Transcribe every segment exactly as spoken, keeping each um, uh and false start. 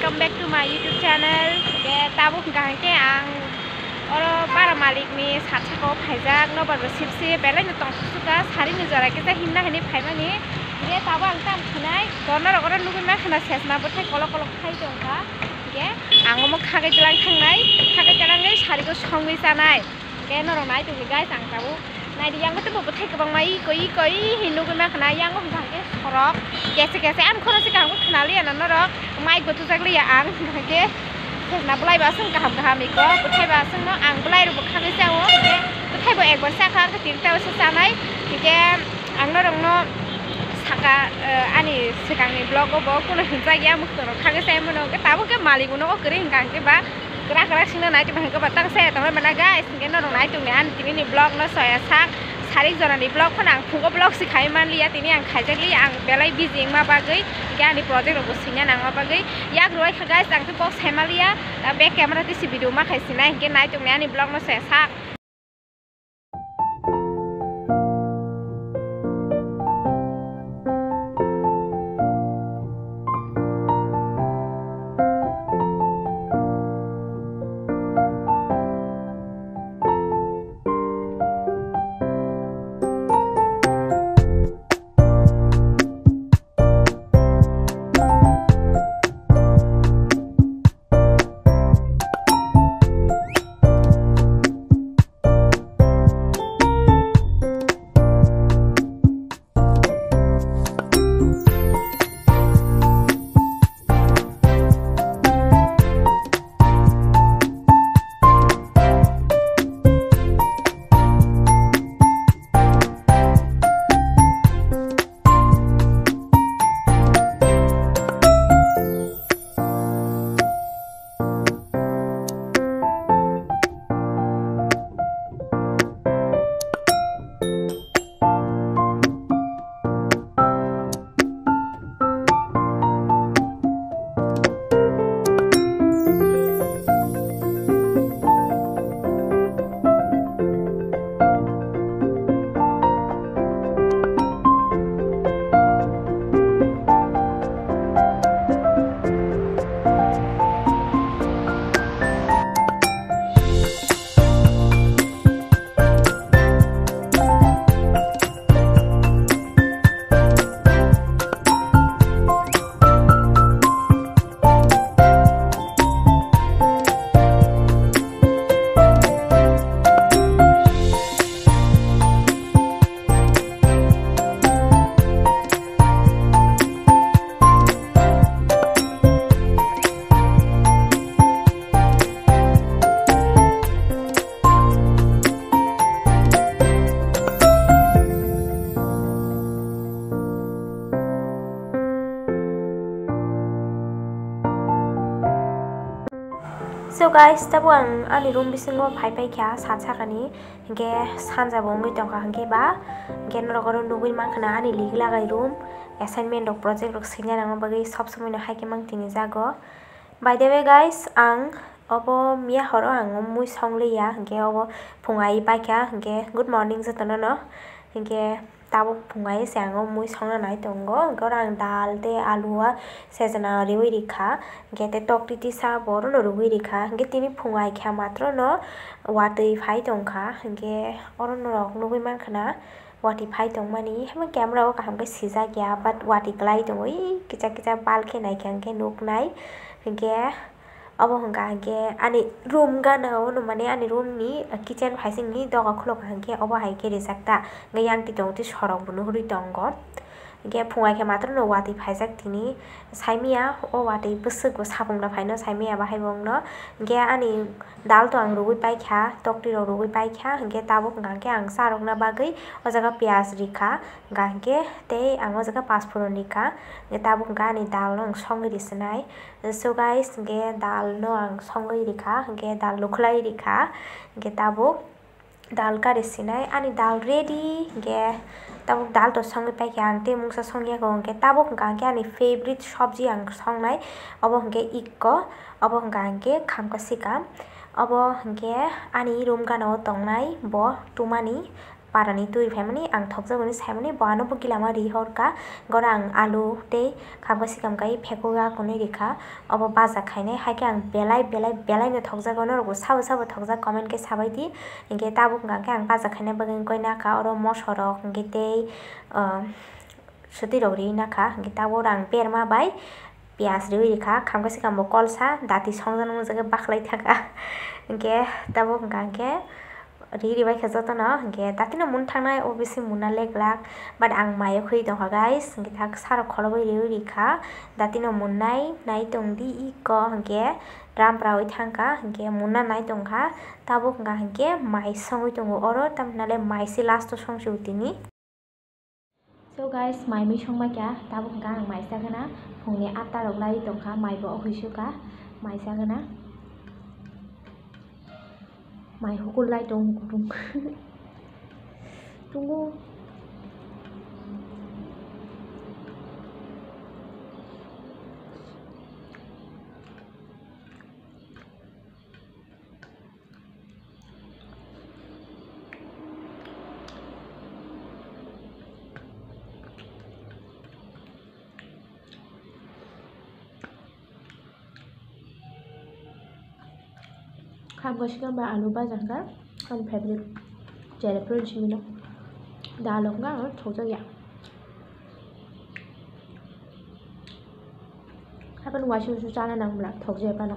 welcome back to my YouTube channel. Ke tabu hingga ke ang oro para malik ni satchako phaijak no barbo sipsi belai no tong suka sari ni jara ke ta himna hani phaimani ke tabu ang tam khnai corner oro nugun ma khana sesna bo thai kolok kolok khai dongka ke ang mo khagai tlang thangnai khagai tlangai sari ko songui sanai ke no ronai tu guys ang tabu nai di yang ketemu betai ke bang mai koi koi hindu ke mak na yang ngom ke sorok kese kese am khono se kam ko khnali an no rok mai go tu jakli ya ang ke na blai ba sung kaham kaham iko betai ba sung no ang blai ro bokha ke sawo ke betai bo ekbar sa kha ke tin taw se sanai ke ang no rong no saka ani sekangni blog go bo kono hinja ya muk to kha ke sai mono ke tabu ke mali go no ko kri hingkang ke ba gerak gerak sini naik cuma hingga batang saya tahu mana guys mungkin orang naik tuh nih ini nih blog no saya sak saring zona nih blog kan ang fuga blog sih kaya man lihat ini ang kajar li ang belai busy yang apa gay ya nih project lo businya nang apa gay ya gruai ke guys ang tuh box sama lihat back camera tuh si video mah kayak sini mungkin naik tuh nih blog no saya sak So guys, tabu ang ani room bisingo pai pai kya sat sakani ge sanja bongui tongka hangke ba ge norogoro nugui mangkhana ani ligla gai room assignment rok project rok sinya nang bagai sob somoi no haike mang tini jago. By the way guys, ang obo mia horo ang mui songleya ge obo phungai pai kya ge good morning jatono no ge tabu phungai sango mui songna nai tongo gorang dal te alua sejana riwi rikha gete tokti ti sa boro no riwi rikha ge tini phungai kha matro no watui phai tongkha ge oro no rok nugui mankhana wati phai tongmani hama camera o kaham ke sija gya but wati klai tongoi kicha kicha bal ke nai kyang ke nuk nai ge abo hangga ge ani room gana ono mane ani room ni kitchen phaising ni doga khulok hangke abo hai ke resakta ngayang ti tong ti sorok bunu huri tongo ge phungai ke matro no wati phaijak tini saimia o wati busuk go sabungna phaino saimia bahai bongno ge ani dal to ang rugui pai kha tokti ro rugui pai kha ge tabo ngangke ang sarok na bagai o jaga pyas rikha gangke te ang o jaga pasforon rikha ge tabo ngani dal no songi disnai. So guys ge dal no ang songi rikha ge dal lukhlai rikha ge tabo dal ka resinai ani dal ready ge tabuk dal to songi pai kyang te mungsa songya go ke tabuk gang ke ani favorite sabji ang songnai abo hangke ikko abo hangke khamka sika abo hangke ani room gano tongnai bo tumani parani tui faimani ang thokjagoni saimani bohano bo gilama rihorka gora ang alu tei khamka sikam kai phekoga kunui rikha obo baja khainai haike ang belai belai belai no thokjagono rogo sabo sabo thokjak comment ke sabai di hingke tabuk hingka ke ang baja khainai bagui koi naka oro moso rok hingke tei suti rok ri naka hingke tabuk ang berma bai pias riwi rikha khamka sikam bo kolsa dati songjaknai jaga baklai thaka hingke tabuk hingka ke ri bai kha jotono hingke dati no mun thangnai obviously munna leglak but ang mayo khoi tongkha guys hingke thak sarok kholobai riwi rikha dati no munnai nai tongdi iko hingke rampra oi thangka hingke munna nai tongkha tabuk hingka hingke mai songoi tongo oro tamnale mai si last to songsi utini. So guys mai mi songba kya tabuk hingka ang mai sagana phungni atta rok lai tongkha mai bo ohuisuka mai sagana mai hukul lai tong kutung tunggu Khamka sikam ba alu baja hingka ang favorite jere fruit simino dalok nga thokjak ya hapan wasu su chana nangbla thokje pano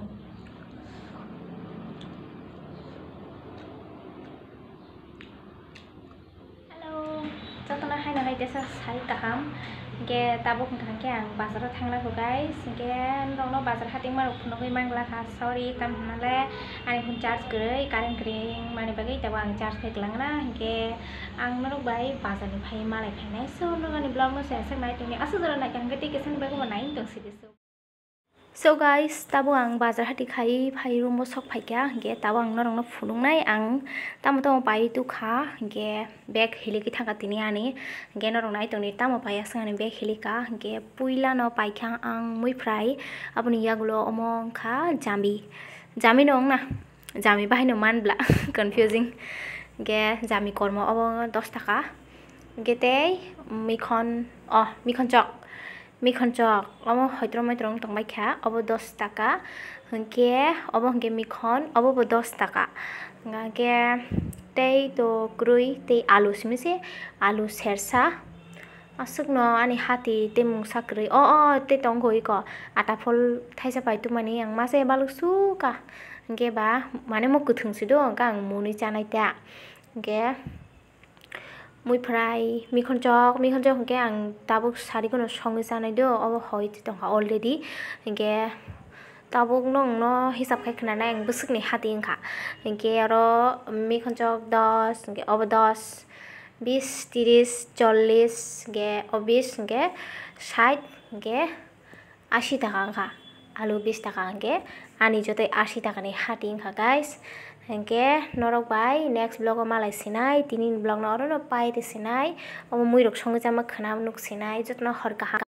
hello jotona haina hai desa sai kaham hingke tabuk hingka ke ang bazar o thanglago guys hingke nokno bazar hating marok phunogoi manglakha sorry tamhinale ani phun charge goi current kring mani bagai tabo ang charge khai klangna hingke ang norok bai bazar ni phai malai phainai so nogani blog no share saknai tuni asu jora nai kangke ti kesan bai ko nai tong sidisu. So guys tabo ang bazar hati khai phai room bo sok phaikya hingke tabo ang norok no phunungnai ang tamo tamo pai tu kha hingke bag hiliki thangka tini ani hingke norok nai tongni tamo pai asangani bag hilika hingke puila no paikha ang mui fry aboni yagulo omong kha jami jami nong na jami bahai no manbla confusing hingke jami kormo obo dos taka hingke tei mikhon oh mikhon chok mikhon chok obo hoitro moitrong tongbai kha obo dos taka hingke obo hingke mikhon obo bo dos taka hingke tei to krui tei alu simise alu sersa asukno ani hati temung sakrui o o te tongoi ko ata phol thaisa pai tumani ang mase baluk suka hingke ba mane mo kuthung sido gang muni chanai ta hingke mui fry mikhon chok mikhon chok hingke ang tabuk sari kono songi chanai do obo hoi tongkha already hingke tabuk nong no hisab khai khnanai ang busukni hati wngkha hingke aro mikhon chok dos hingke obo dos bish tiris chollish hingke o bish hingke sait hingke ashi taka wngkha alu bish taka hingke ani jotoi ashi taka ni hati wngkha guys hingke norok bai next vlog o malai sinai tini vlog no oro no pai sinai omo mui rok songi jama khana nuk sinai jotno hor kaham.